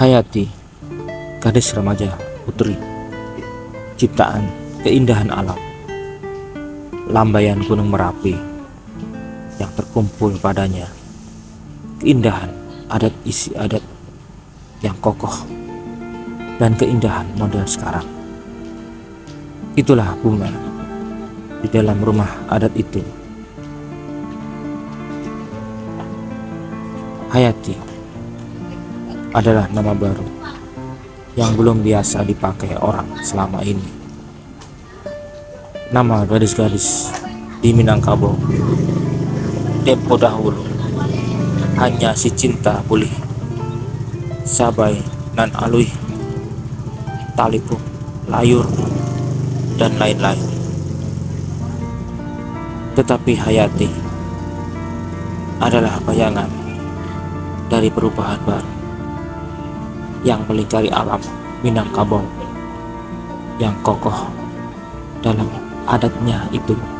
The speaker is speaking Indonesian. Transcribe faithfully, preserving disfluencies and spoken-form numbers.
Hayati, gadis remaja putri, ciptaan keindahan alam, lambaian gunung Merapi yang terkumpul padanya, keindahan adat istiadat yang kokoh, dan keindahan model sekarang. Itulah bunga di dalam rumah adat itu. Hayati adalah nama baru yang belum biasa dipakai orang selama ini. Nama gadis-gadis di Minangkabau tempo dahulu hanya si Cinta Pulih, Sabai nan Alui, Talipuk, Layur, dan lain-lain. Tetapi Hayati adalah bayangan dari perubahan baru yang melingkari alam Minangkabau yang kokoh dalam adatnya itu.